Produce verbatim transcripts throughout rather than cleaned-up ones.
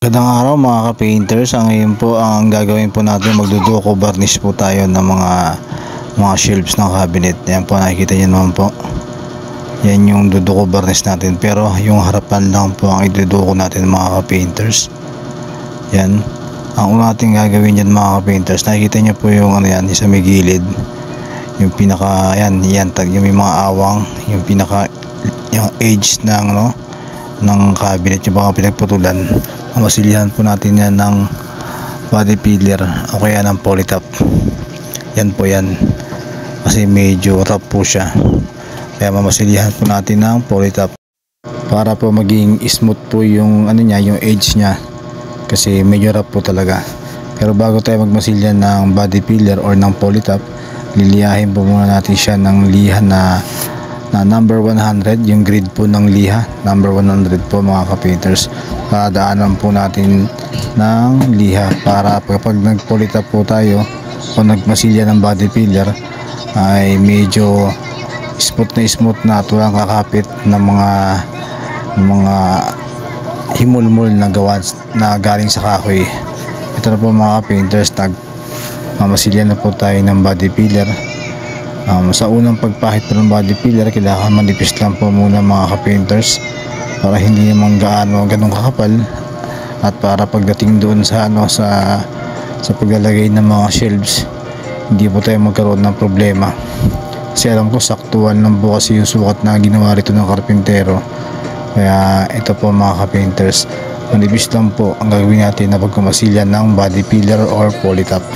Magandang araw mga ka-painters. Ang ngayon po ang gagawin po natin, magduduko varnish po tayo ng mga mga shelves ng cabinet. Yan po, nakikita niyo naman po. Yan yung duduko varnish natin, pero yung harapan lang po ang iduduko natin mga ka-painters. Yan. Ang una natin gagawin yan mga ka-painters, nakikita niyo po yung ano yan, sa may gilid. Yung pinaka, yan, yan, tag, yung may mga awang, yung pinaka, yung edge ng, no, ng cabinet, yung mga pinagputulan. Masilihan po natin yan ng body filler o kaya ng polytop. Yan po yan, kasi medyo rough po siya, kaya mamasilihan po natin ng polytop para po maging smooth po yung ano niya, yung edge niya, kasi medyo rough po talaga. Pero bago tayo magmasilyan ng body filler or ng polytop, liliyahin po muna natin siya ng liha na na number one hundred, yung grade po ng liha number one hundred po mga ka-painters. Padaanan po natin ng liha para kapag nagpolitap po tayo o nagmasilya ng body filler ay medyo smooth na smooth na at walang kakapit ng mga mga himulmul na gawa na galing sa kahoy. Ito na po mga ka-painters, nag mamasilya na po tayo ng body filler. Um, sa unang pagpahit ng body filler, kailangan manipis lang po muna mga ka-painters para hindi naman gaano ganong kakapal, at para pagdating doon sa ano sa sa paglalagay ng mga shelves, hindi po tayo magkaroon ng problema. Kasi alam ko saktuan lang po kasi yung sukat na ginawa rito ng karpintero. Kaya ito po mga ka-painters, manipis lang po ang gagawin natin na pagkumasilya ng body filler or polytop.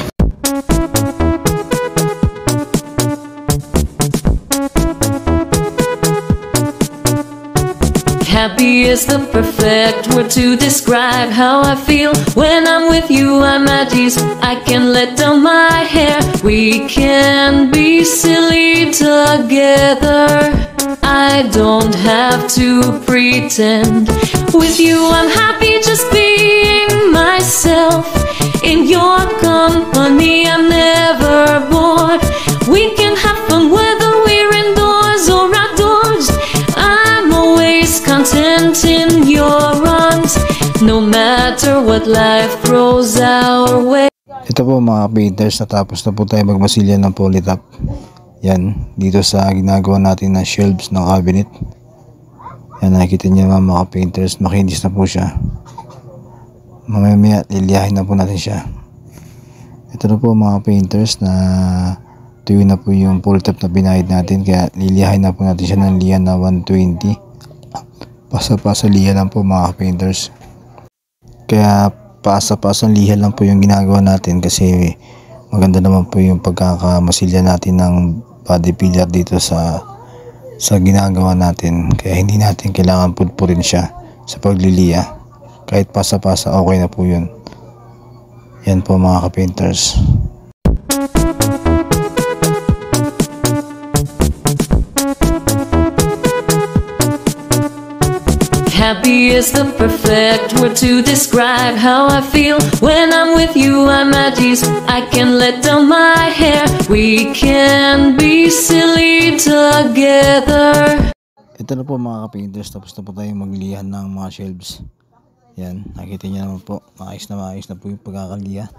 Happy is the perfect word to describe how I feel. When I'm with you, I'm at ease. I can let down my hair. We can be silly together. I don't have to pretend. With you, I'm happy just being myself. In your company, I'm never bored. We can have fun whether we're indoors or outdoors. I'm always content in your arms, no matter what life throws our way. Ito po mga painters, natapos na po tayo magmasilya ng polytop. Yan, dito sa ginagawa natin na shelves ng cabinet. Yan, nakikita niyo naman mga painters, makinis na po siya. Mamaya liliyahin na po natin siya. Ito na po mga painters, na tuyo na po yung polytop na binayad natin, kaya liliyahin na po natin siya ng liya na one twenty. Pasa-pasa liha lang po mga painters. Kaya pasa-pasang liha lang po yung ginagawa natin, kasi maganda naman po yung pagkakamasilya natin ng body filler dito sa sa ginagawa natin. Kaya hindi natin kailangan pudpurin siya sa pagliliya. Kahit pasa-pasa okay na po yun. Yan po mga ka-painters. Happy is the perfect word to describe how I feel. When I'm with you, I'm at ease. I can let down my hair. We can be silly together. Ito na po mga ka-painters, tapos na po tayo maglihan ng mga shelves. Yan, nakikita niyo naman po, maayos na maayos na po yung pagkakaliha.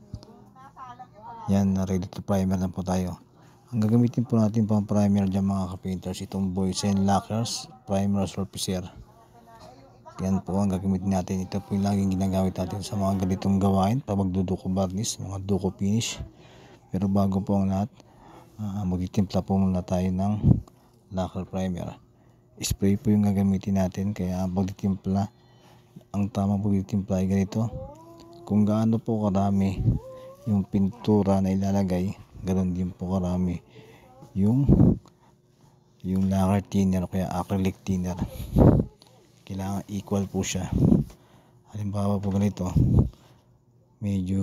Yan, ready to primer na po tayo. Ang gagamitin po natin pang primer dyan mga ka-painters, itong Boysen Lacquers Primer Surfacer. Yan po ang gagamitin natin. Ito po yung laging ginagamit natin sa mga ganitong gawain, pag magduduko varnish, mga duko finish. Pero bago po ang lahat, uh, magtitimpla po muna tayo ng lacquer primer. Spray po yung gagamitin natin, kaya pagtitimpla, ang tamang pagtitimpla ay ganito. Kung gaano po karami yung pintura na ilalagay, ganoon din po karami yung yung lacquer thinner o kaya acrylic thinner. Kailangan equal po siya. Halimbawa po ganito, medyo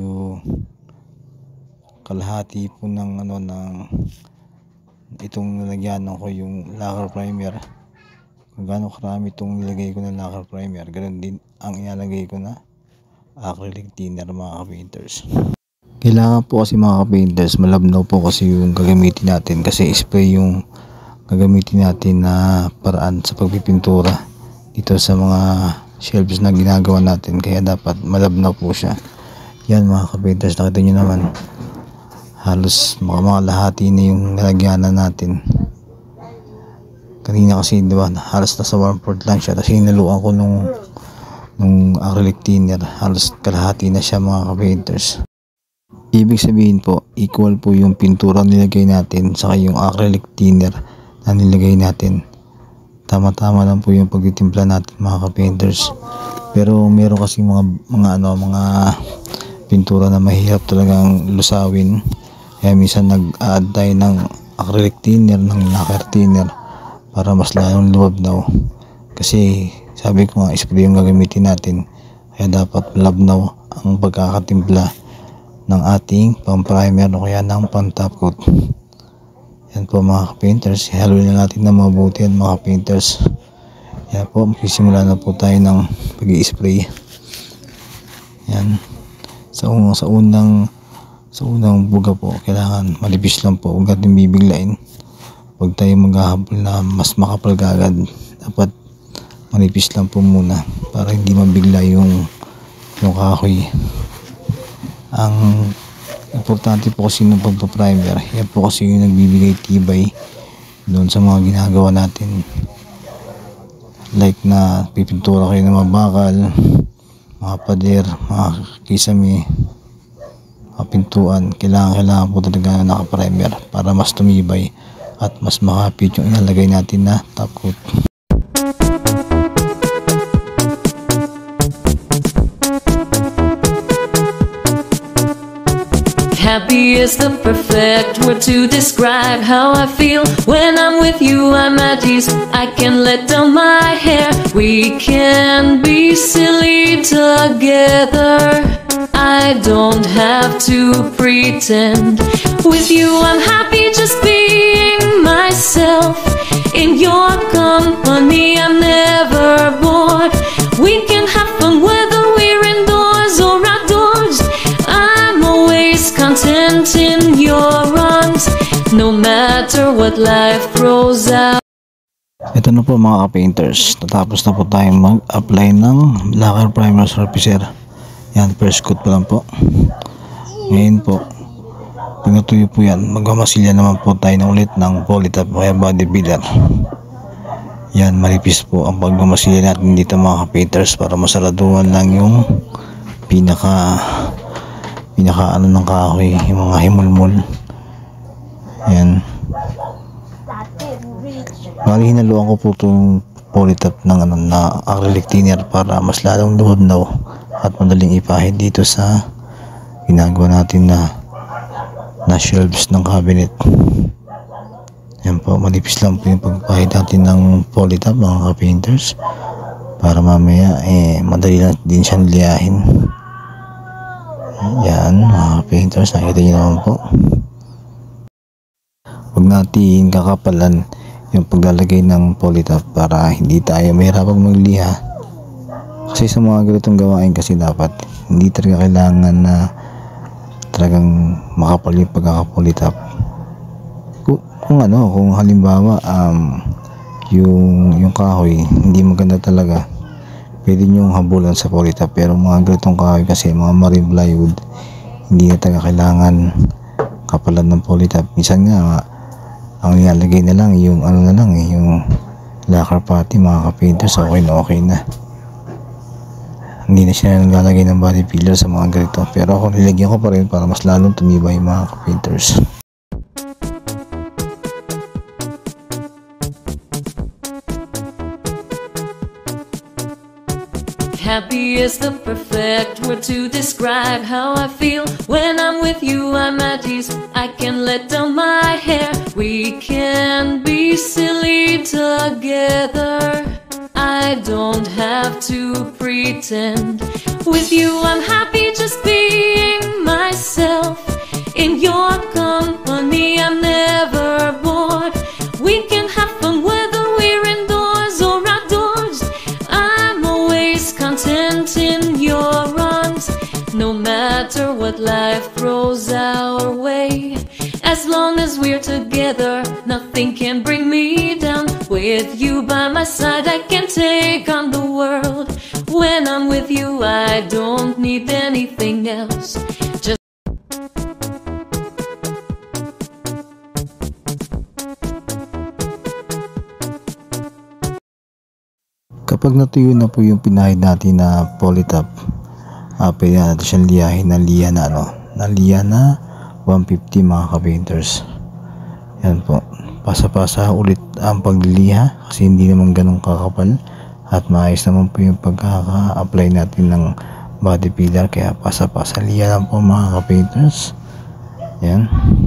kalahati po ng ano ng itong nilagyanan ko yung lacquer primer. Kung gaano karami itong nilagay ko na lacquer primer, ganoon din ang ilalagay ko na acrylic thinner mga ka-painters. Kailangan po kasi mga ka-painters, malabnaw po kasi yung gagamitin natin, kasi spray yung gagamitin natin na paraan sa pagpipintura dito sa mga shelves na ginagawa natin, kaya dapat malabnaw po siya. Yan mga ka-painters, nakita nyo naman halos mga mga lahati na yung nalagyanan natin. Kanina kasi diba halos nasa one fourth lang siya, kasi hinaluan ko nung nung acrylic thinner, halos kalahati na siya mga ka-painters. Ibig sabihin po, equal po yung pintura nilagay natin saka yung acrylic thinner na nilagay natin. Tama-tama lang po yung pagtitimpla natin mga ka-painters. Pero meron kasi mga mga ano mga pintura na mahirap talagang lusawin, kaya minsan nag-add tayo ng acrylic thinner, ng lacquer thinner para mas lalong lumabnaw. Kasi sabi ko nga, spray yung gagamitin natin, kaya dapat malabnaw ang pagkakatimpla ng ating pang-primer o kaya ng pang-top coat. Yan po mga ka-painters, haluin na natin na mabuti yan mga ka-painters. Yan po, magsisimula na po tayo ng pag-i-spray. Yan. Sa unang, sa unang, sa unang buga po, kailangan malipis lang po, huwag natin bibiglain. Huwag tayo maghahabol na mas makapal agad. Dapat manipis lang po muna para hindi mabigla yung, yung kahoy. Ang importante po kasi ng pagpa-primer, yan po kasi yung nagbibigay tibay doon sa mga ginagawa natin. Like na pipintura kayo ng mga bakal, mga pader, mga kisame, mga pintuan, kailangan kailangan po talaga na naka-primer para mas tumibay at mas makapit yung ilalagay natin na top coat. Happy is the perfect word to describe how I feel. When I'm with you, I'm at ease. I can let down my hair. We can be silly together. I don't have to pretend. With you, I'm happy just being myself. In your company, I'm never bored. We can have fun whether we're indoors or outdoors. I'm always content in your arms, no matter what life throws out. Ito na po mga ka-painters, tatapos na po tayong mag-apply ng lacquer primer surfacer. Yan, first coat pa lang po. Ngayon po, pag natuyo po yan, magmamasilya naman po tayo na ulit ng polytop o kaya body filler. Yan, malipis po ang pagmamasilya natin dito mga ka-painters para masaraduhan lang yung pinaka pinaka ano ng kahoy, yung mga himulmul. Yan. Bali, hinaluan ko po itong polytop ng ano, na acrylic thinner para mas lalong lumabnaw at madaling ipahid dito sa ginagawa natin na na shelves ng cabinet. Yan po, manipis lang po yung pagpahid natin ng polytop mga ka-painters para mamaya eh madali lang din siya niliyahin. Yan mga ka-painters, nakikita nyo naman po. Huwag natin kakapalan yung paglalagay ng polytop para hindi tayo mahirapang magliha. Kasi sa mga ganitong gawain kasi dapat hindi talaga kailangan na talagang makapal yung pagkakapolytop. Kung, kung ano, kung halimbawa um, yung, yung kahoy hindi maganda talaga, pwede nyong habulan sa polytop. Pero mga ganitong kahoy kasi, mga marine plywood, hindi na talaga kailangan kapalan ng polytop. Minsan nga ang nilalagay na lang yung ano na lang eh, yung lacquer putty mga ka-painters, okay na okay na. Hindi na siya naglalagay ng body filler sa mga ganito, pero ako nilagyan ko pa rin para mas lalong tumibay mga ka-painters. Happy is the perfect word to describe how I feel. When I'm with you, I'm at ease. I can let down my hair. We can be silly together. I don't have to pretend. With you, I'm happy just being myself. In your company, I'm never bored. We can have fun whether we're indoors or outdoors. I'm always content in your arms, no matter what life throws our way. As long as we're together, nothing can bring me down. With you by my side, I can take on the world. When I'm with you, I don't need anything else. Just Kapag natuyo na po yung pinahid natin na polytop, uh, pwede na natin siyang liyahin na liya na ano, na liya na one fifty mga ka-painters. Yan po, pasa-pasa ulit ang pagliliha kasi hindi naman ganun kakapal at maayos naman po yung pagkaka-apply natin ng body filler, kaya pasa-pasa liya lang po mga ka-painters. Yan,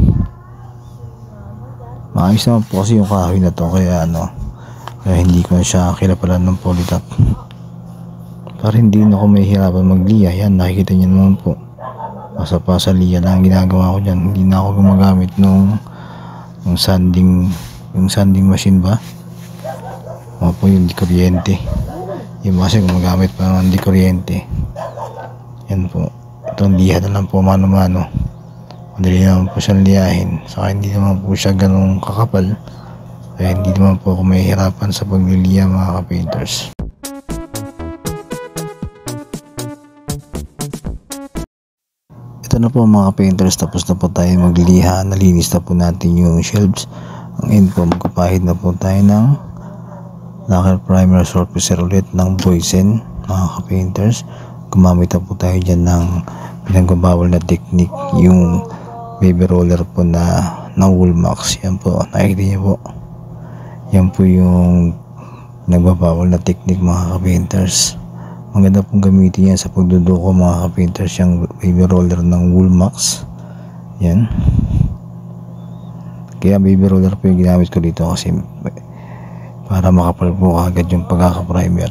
maayos naman po kasi yung kahoy na to, kaya ano, kaya hindi ko na siya kilapalan ng polytop para hindi na ako mahihirapan magliya. Yan, nakikita niyo naman po, pasa-pasa liya lang ginagawa ko dyan. Hindi na ako gumagamit nung yung sanding yung sanding machine ba o po yung di kuryente, yung kasi gumagamit pa naman di kuryente. Yan po, itong liha na lang po mano-mano, madali naman po siyang liyahin, saka hindi naman po siya ganong kakapal, kaya hindi naman po ako mahihirapan sa pagliliya mga ka-painters. Ito na po mga ka-painters, tapos na po tayo magliha, nalinis na po natin yung shelves. Ang end po, magkapahid na po tayo ng lacquer primer surfacer ulit ng Boysen mga ka-painters. Gumamit na po tayo dyan ng pinagbabawal na technique, yung baby roller po na ng Woolmax. Yan po, nakikita niyo po, yan po yung nagbabawal na technique mga ka-painters. Maganda pong gamitin yan sa pagduduko mga ka-painters, yung baby roller ng Woolmax. Yan, kaya baby roller po yung ginamit ko dito kasi para makapal po agad yung pagkaka-primer,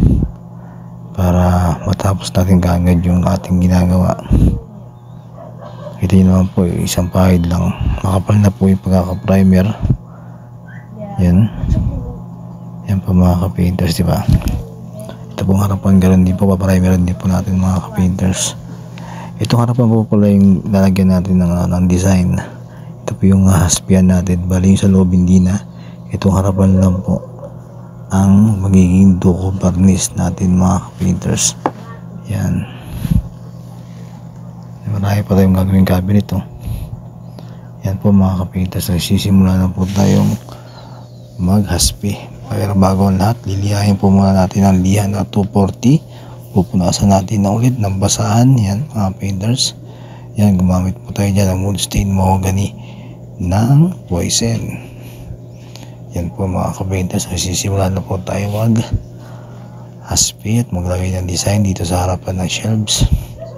para matapos natin kaagad yung ating ginagawa. Kita nyo naman po, isang pahid lang, makapal na po yung pagkaka-primer. Yan, yan po mga ka-painters, diba? Ito pong harapan, ganoon din po, paprimer din po natin mga ka-painters. Itong harapan po pala yung lalagyan natin ng, ng design. Ito po yung haspian natin, bali yung sa loob hindi na. Itong harapan lang po ang magiging duko varnish natin mga ka-painters. Yan, marami pa tayong gagawin cabinet oh. Yan po mga ka-painters, nagsisimula na po tayong maghaspi. Pero bago ang lahat, liliyahin po muna natin ang liha na two forty. Pupunasan natin na ulit ng basahan. Yan mga painters, yan, gumamit po tayo dyan ng wood stain mahogany ng Boysen. Yan po mga ka-painters, nagsisimula na po tayo mag haspi at maglagay ng design dito sa harapan ng shelves.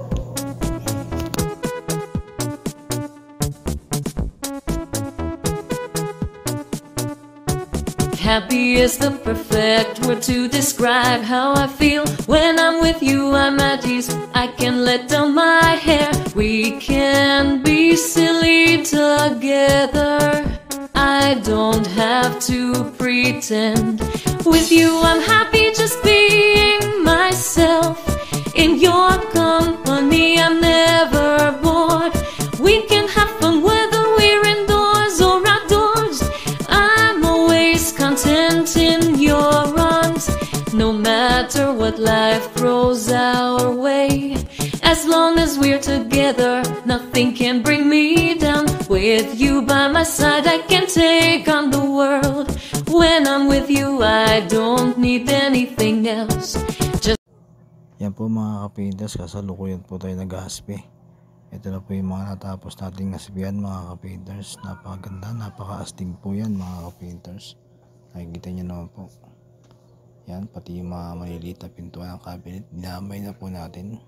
happy is the perfect word to describe how I feel. When I'm with you, I'm at ease. I can let down my hair. We can be silly together. I don't have to pretend. With you, I'm happy just being myself. In your company, I'm never bored. We can have fun whether we're indoors or outdoors. I'm always content in your arms, no matter what life throws our way. As long as we're together, nothing can bring me down. With you by my side, I can take on the world. When I'm with you, I don't need anything else. Just Yan po mga ka-painters, kasalukuyan po tayo nag-haspi. Ito na po yung mga natapos nating nasbihan mga ka-painters. Napakaganda, napaka-astig po yan mga ka-painters. Nakikita nyo naman po. Yan, pati yung mga maliliit na pintuan ng cabinet, dinamay na po natin.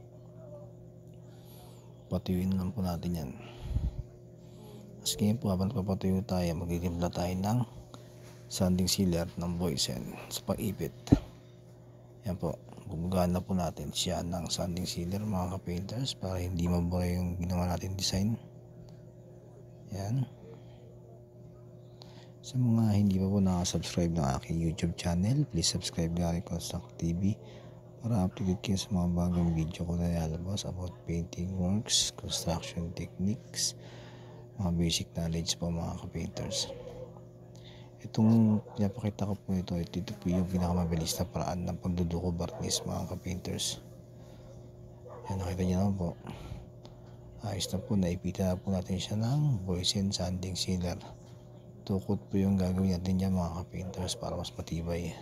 Patuyuin lang po natin yan. As ngayon po, habang papatuyo tayo, magigimla tayo ng sanding sealer ng Boysen sa pag-ipit. Yan po, gumagaan na po natin siya ng sanding sealer mga ka-painters para hindi mabura yung ginawa natin design. Yan. Sa mga hindi pa po nakasubscribe ng aking YouTube channel, please subscribe na rin Construct T V para updated kayo sa mga bagong video ko na nilalabas about painting works, construction techniques, mga basic knowledge po mga ka-painters. Itong pinapakita ko po ito, ito, ito po yung pinakamabilis na paraan ng pagduduko barnis mga ka-painters. Yan, nakita nyo naman po. Ayos na po, naipita na po natin siya ng Boysen Sanding Sealer. Tukot po yung gagawin natin dyan mga ka-painters para mas matibay.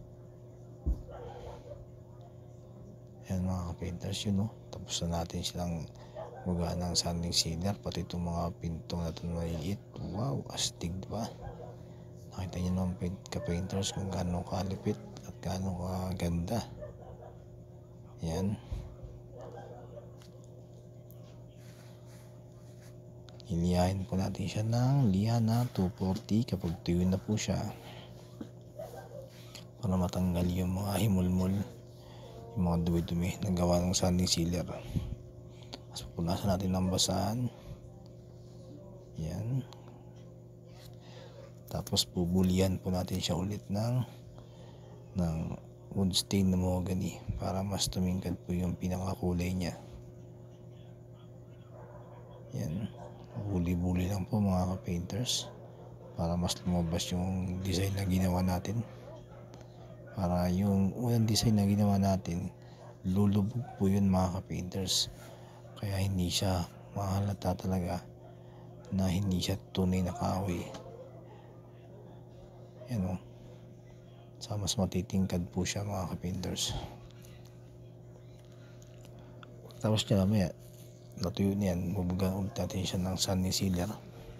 Yan mga ka-painters, yun no. Tapos na natin silang buga ng sanding sealer, pati itong mga pintong na ito na maliliit. Wow, astig diba? Nakita nyo naman ka-painters kung gaano kalipit at gaano kaganda. Yan. Iliyahin po natin siya ng Liana two forty kapag tuyo na po siya, para matanggal yung mga himulmul, yung mga dumi-dumi na gawa ng sanding sealer. Tapos pupunasan natin ng basahan. Yan. Tapos pubulian po natin siya ulit ng ng wood stain na mahogany para mas tumingkad po yung pinakakulay niya. Yan. Buli-buli lang po mga ka-painters para mas lumabas yung design na ginawa natin. Para yung unang design na ginawa natin, lulubog po yun mga ka-painters. Kaya hindi siya mahalata talaga na hindi siya tunay na kahoy. Yan o. Sa mas matitingkad po siya mga ka-painters. Tapos niya mamaya, natuyo niyan, bubugan ulit natin siya ng sanding sealer.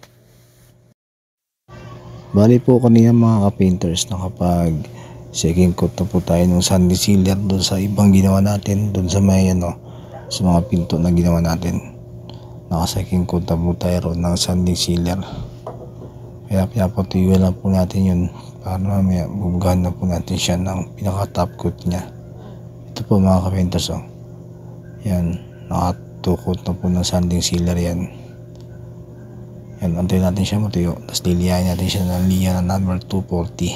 Bali po kanina mga ka-painters, nakapag second coat na po tayo ng sanding sealer doon sa ibang ginawa natin, doon sa may ano, sa mga pinto na ginawa natin. Naka second coat na po tayo ron ng sanding sealer. Kaya pinapatuyo lang po natin yun para mamaya bubugahan na po natin siya ng pinaka top coat niya. Ito po mga ka-painters oh. Yan, naka two coat na po ng sanding sealer yan. Yan, antayin natin siya matuyo. Tapos liliyahin natin siya ng Liana number two forty.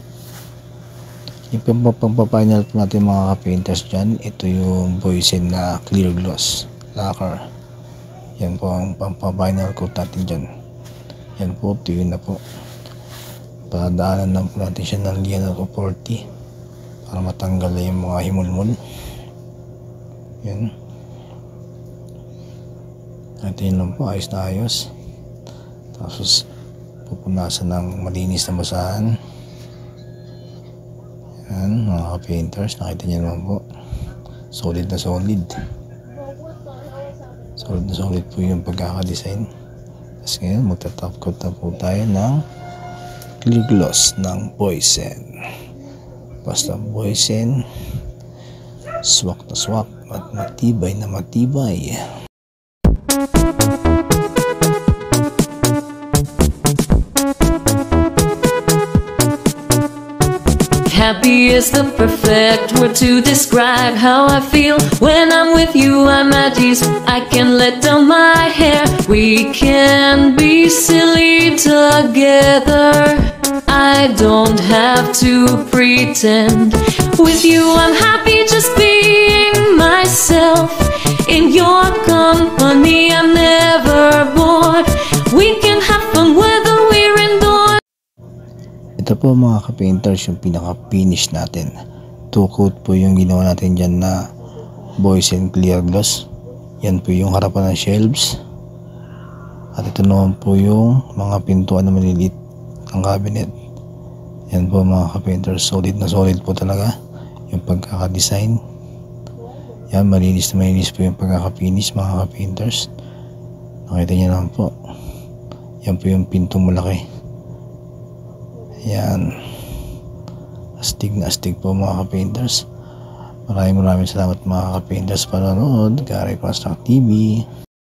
Yung pampapinal po natin mga ka-painters dyan, ito yung Boysen na clear gloss lacquer. Yan po ang pampapinal coat natin dyan. Yan po, tuyo na po. Padaanan lang po natin siya ng Liana two forty para matanggal na yung mga himulmul. Yan. Ito yun lang po, ayos na ayos. Tapos pupunasan ng malinis na basahan. Yan mga ka-painters, nakita nyo naman po, solid na solid. Solid na solid po yung pagkakadesign. Tapos ngayon magta-top coat na po tayo ng clear gloss ng Boysen. Basta Boysen, swak na swak at matibay na matibay. Happy is the perfect word to describe how I feel when I'm with you. I'm at ease. I can let down my hair. We can be silly together. I don't have to pretend. With you, I'm happy just being myself. In your company, I'm never bored. We can have fun whether we're indoors. Ito po mga ka-painters yung pinaka-finish natin. Two coat po yung ginawa natin dyan na Boysen clear gloss. Yan po yung harapan ng shelves. At ito naman po yung mga pintuan na maliliit ng cabinet. Yan po mga ka-painters, solid na solid po talaga yung pagkaka-design. Yan, malinis na malinis po yung pagkaka-finish mga ka-painters. Nakita niyo naman po. Yan po yung pintong malaki. Yan, astig na astig po mga ka-painters. Maraming maraming salamat mga ka-painters para nanood. Gary Construct T V.